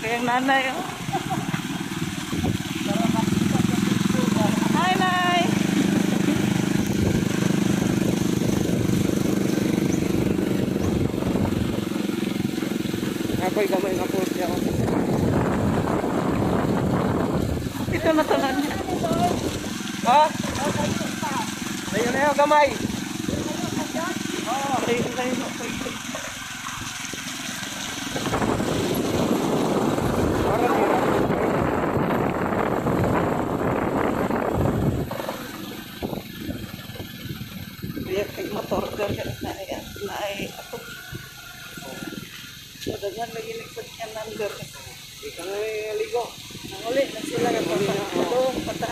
Kaya yung nanay, oh. Hi, Nay! Ako'y gamay nga po siya. Ito na to na niya. Ha? Ayun na yung gamay. Ayun na yun. Para nila. Biar kay motor ka na ay ako. So, ganyan lagi nagsakyan number. Di ka nga ligo. Nanguli na sila ng patang. Patang.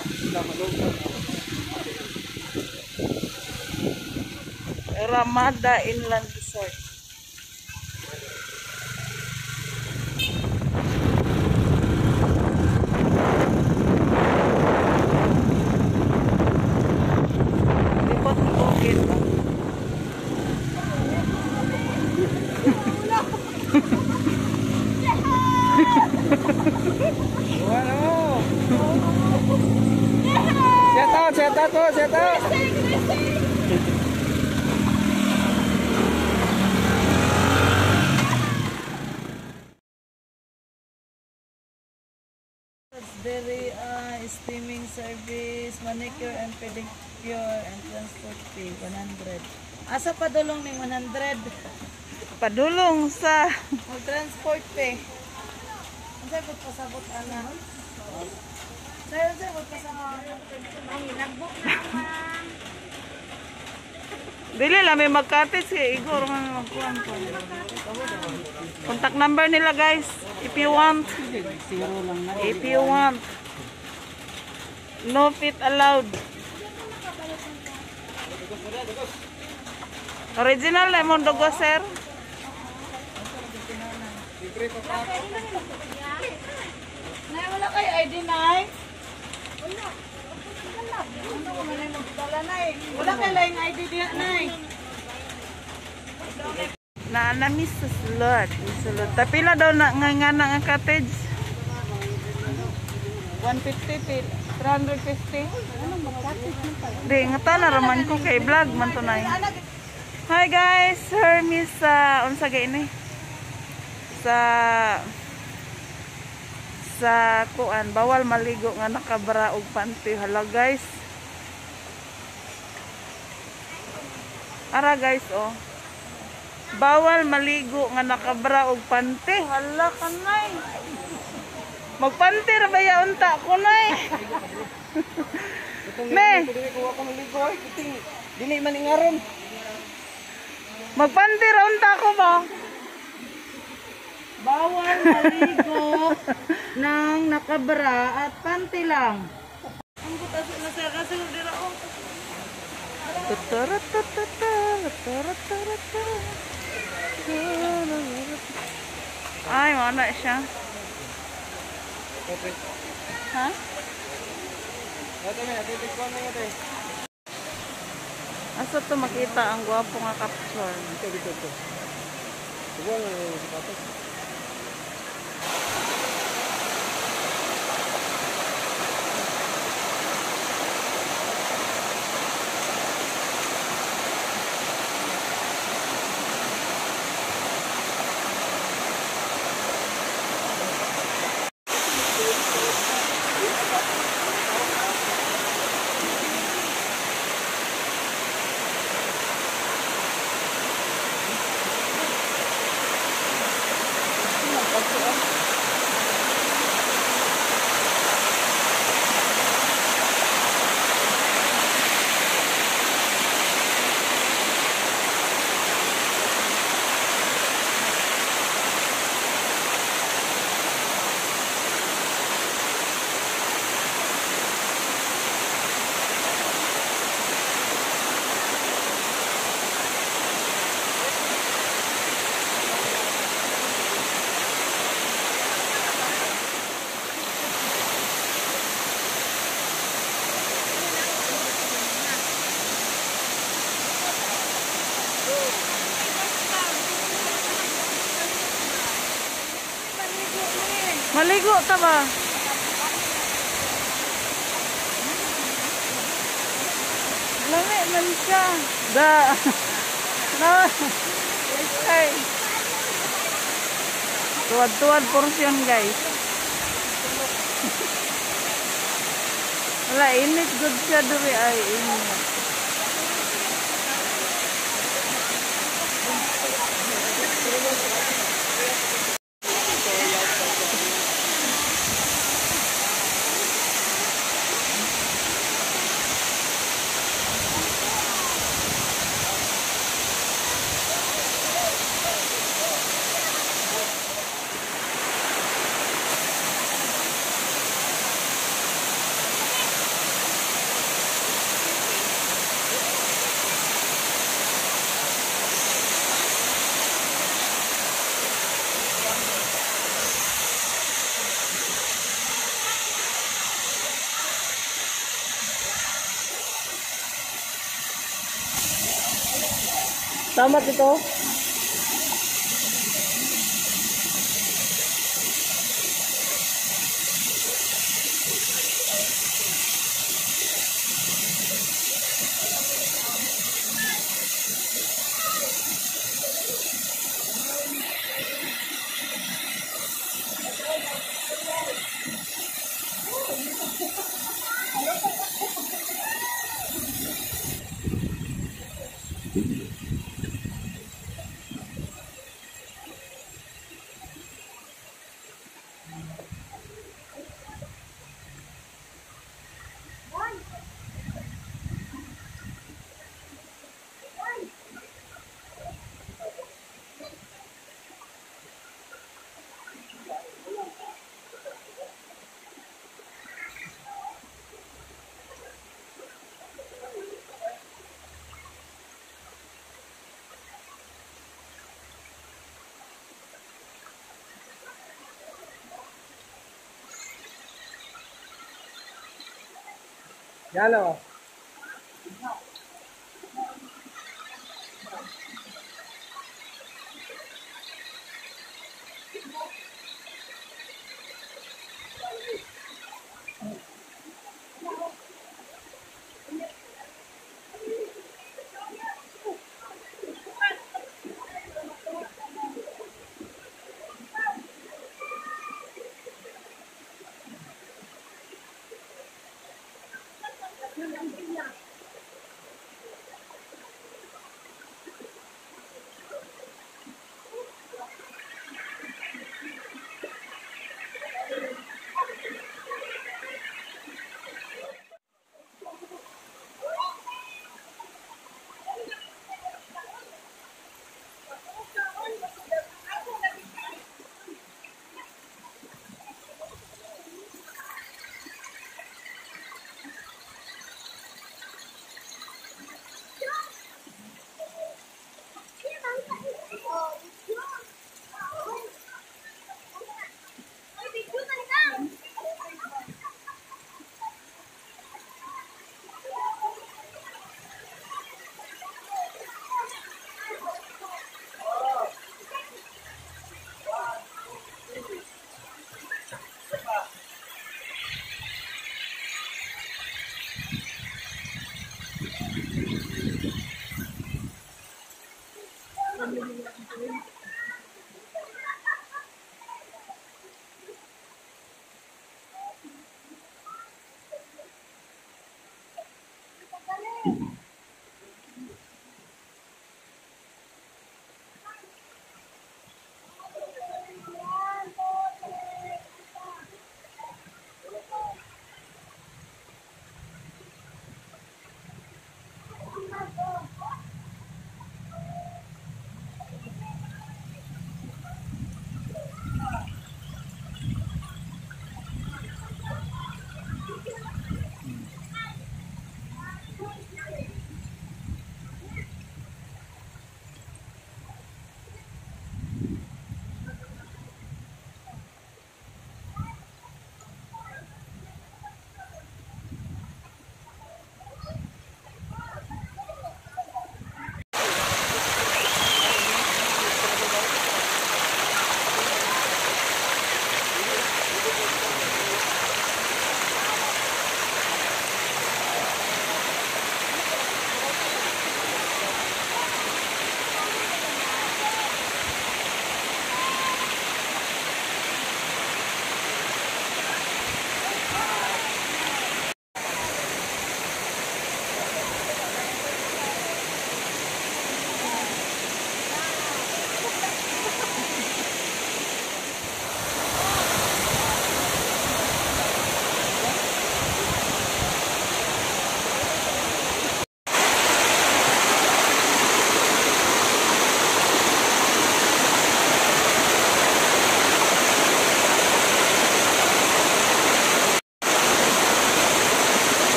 Ramada Inland Resort. Lipot ng bukid ba? Ano? Set out po, set out. Dairy steaming service, manicure and pedicure and transport fee 100. Asa padulong ni 100? Padulong sa transport fee. Unsay pud pasabot ana? Sir, unsay pud pasabot? Ang nagbook na ma'am. Dili lang may magkatis kay Igor man magkuan ko. Contact number nila guys if you want. If you want. No fit allowed. Original lemon dogo sir. Nay wala kay ID nay. Wala. Ano ko man magdala nay. Wala kay laing ID diha nay. Na miss sa sulod. Tapila daw na nga nga cottage. 150 til 350. Ano mag-cottage mo pa? Di nga tala raman ko kay vlog man to nay. Hi guys, Hermes sa unsa gay ini? Sa kuan bawal maligo nga nakabra og panty. Hala guys. Ara guys oh. Bawal maligo nga nakabra og panty. Hala kanay. Magpanty ra ba ya unta ko nay? Me. Ko ako maligo ay kiting dili man ingaron. Magpanty ra unta ko ba? Bawal maligo nang nakabra at panty lang. Ang butas na sir kasi dira oh. Ay, mana siya. Ha? Asa to makita ang gwapo nga capture? Dito. Siguro si Patos. Maligo ta ba? Lami man siya. Da. No. Okay. Tuwad-tuwad portion guys. Wala, init good siya duri ay init. Tamat ito. Yan o.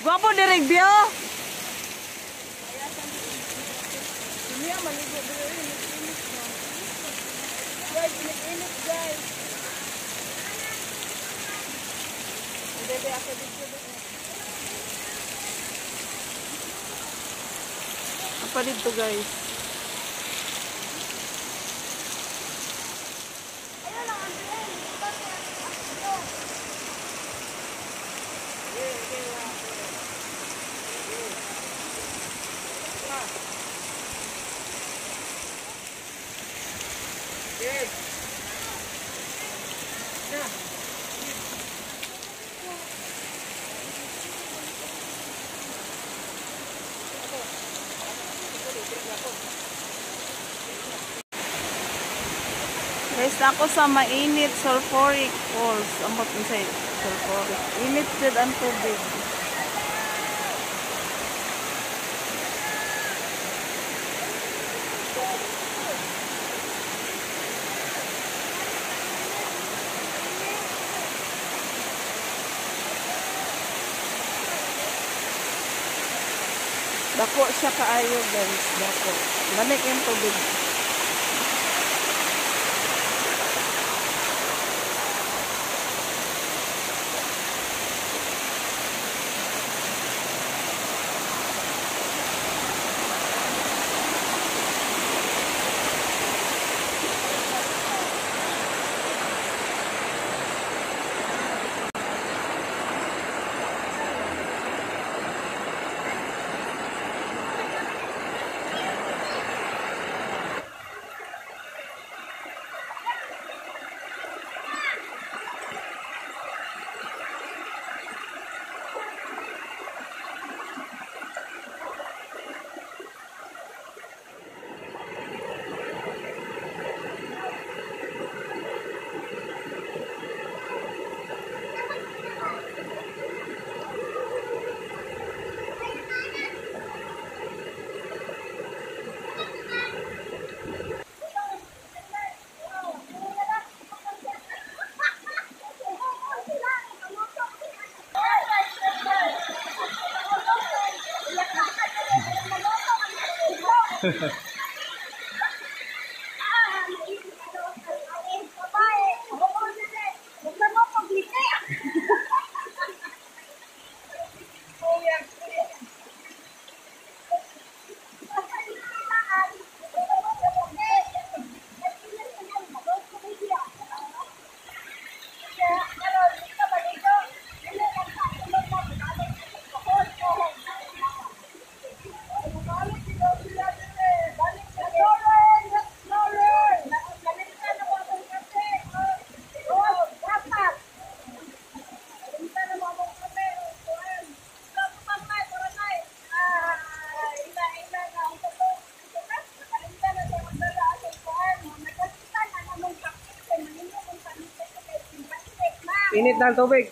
Gwapo direk biyo. Apa dito guys? Guys, ako sa mainit sulfuric falls. Ambot mo sa sulfuric. Init dyan ang tubig. Dako siya kaayo guys. Dako. Lamig yung tubig. Init ng tubig.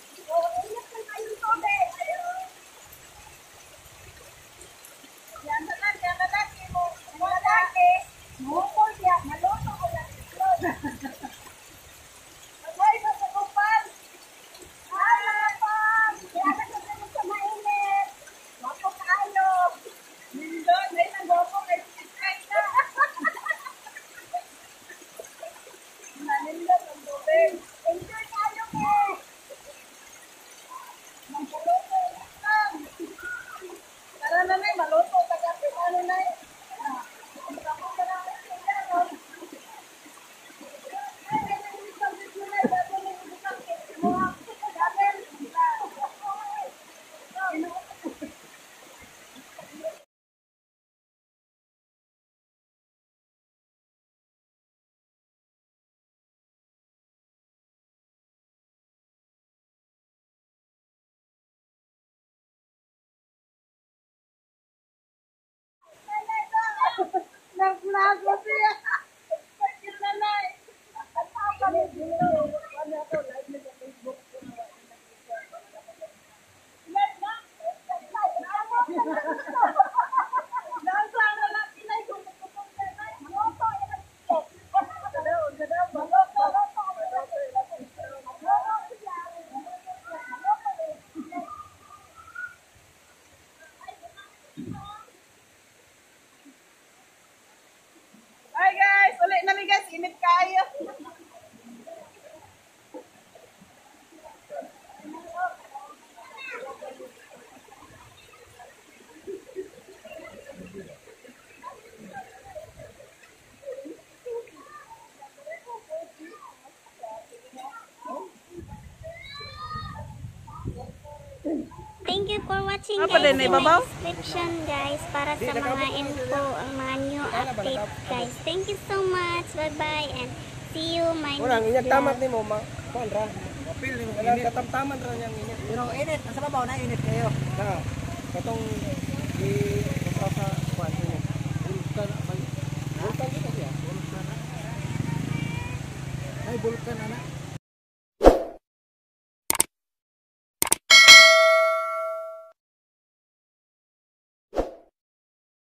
thank you for watching Apa guys. din, See ibabaw? my description guys para sa mga info, ang mga new update guys. Thank you so much. Bye-bye and see you my Orang next inyat tamat vlog. ni mo, kuan ra. Kapil ni mo. Init katamtaman ra niyang init. Pero init, sa babaw na init kayo. Ha. Katong di sa kuan ni. Bulkan ba? Bulkan din siya. Bulkan. Ay bulkan ana.